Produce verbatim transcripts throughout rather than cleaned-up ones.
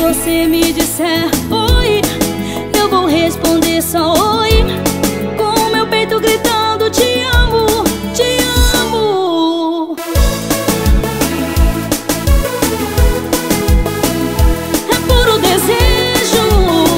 você me disser oi, eu vou responder só oi, com o meu peito gritando te amo, te amo. É puro desejo.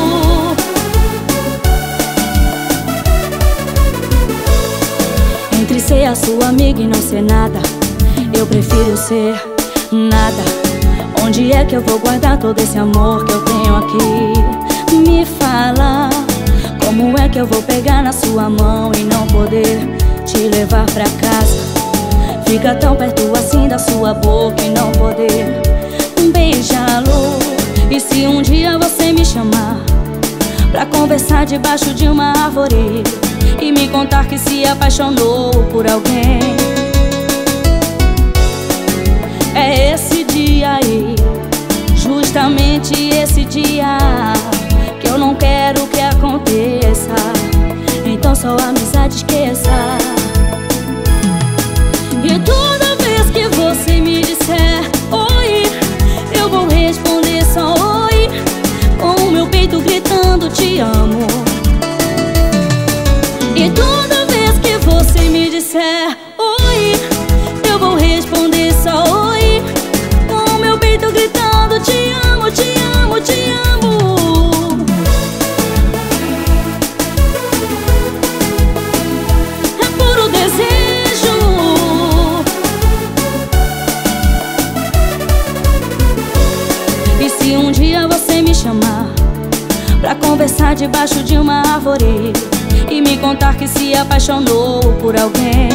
Entre ser a sua amiga e não ser nada, eu prefiro ser nada. Onde é que eu vou guardar todo esse amor que eu tenho aqui? Me fala, como é que eu vou pegar na sua mão e não poder te levar pra casa? Fica tão perto assim da sua boca e não poder beijá-lo. E se um dia você me chamar pra conversar debaixo de uma árvore e me contar que se apaixonou por alguém, é esse dia aí, justamente esse dia, que eu não quero que aconteça. Então só a amizade esqueça. E toda vez que você me disser oi, eu vou responder só oi, com o meu peito gritando te amo. E toda vez que você me disser oi, eu vou responder só oi, com o meu peito gritando te amo, te amo, te amo. É puro desejo. E se um dia você me chamar pra conversar debaixo de uma árvore e me contar que se apaixonou por alguém,